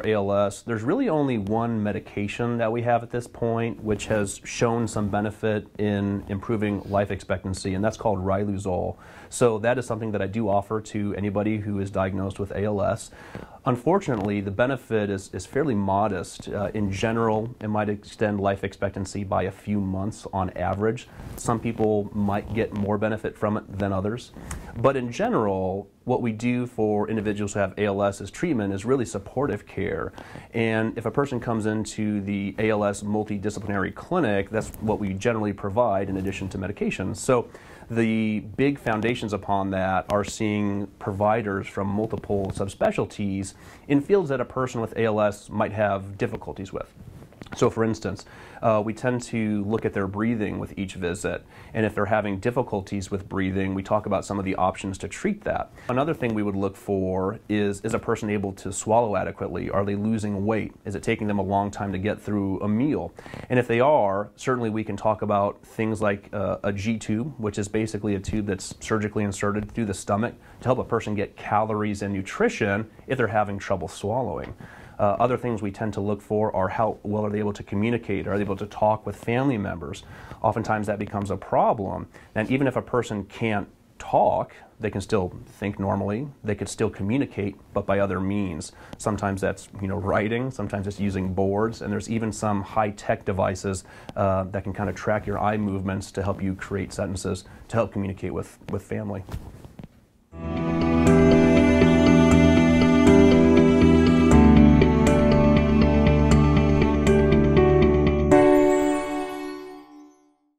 ALS, there's really only one medication that we have at this point which has shown some benefit in improving life expectancy, and that's called riluzole. So that is something that I do offer to anybody who is diagnosed with ALS. Unfortunately, the benefit is fairly modest. In general, it might extend life expectancy by a few months on average. Some people might get more benefit from it than others. But in general, what we do for individuals who have ALS as treatment is really supportive care. And if a person comes into the ALS multidisciplinary clinic, that's what we generally provide in addition to medications. So the big foundations upon that are seeing providers from multiple subspecialties in fields that a person with ALS might have difficulties with. So for instance, we tend to look at their breathing with each visit, and if they're having difficulties with breathing, we talk about some of the options to treat that. Another thing we would look for is a person able to swallow adequately? Are they losing weight? Is it taking them a long time to get through a meal? And if they are, certainly we can talk about things like a G-tube, which is basically a tube that's surgically inserted through the stomach to help a person get calories and nutrition if they're having trouble swallowing. Other things we tend to look for are how well are they able to communicate, are they able to talk with family members. Oftentimes that becomes a problem, and even if a person can't talk, they can still think normally, they could still communicate, but by other means. Sometimes that's writing, sometimes it's using boards, and there's even some high-tech devices that can kind of track your eye movements to help you create sentences to help communicate with family.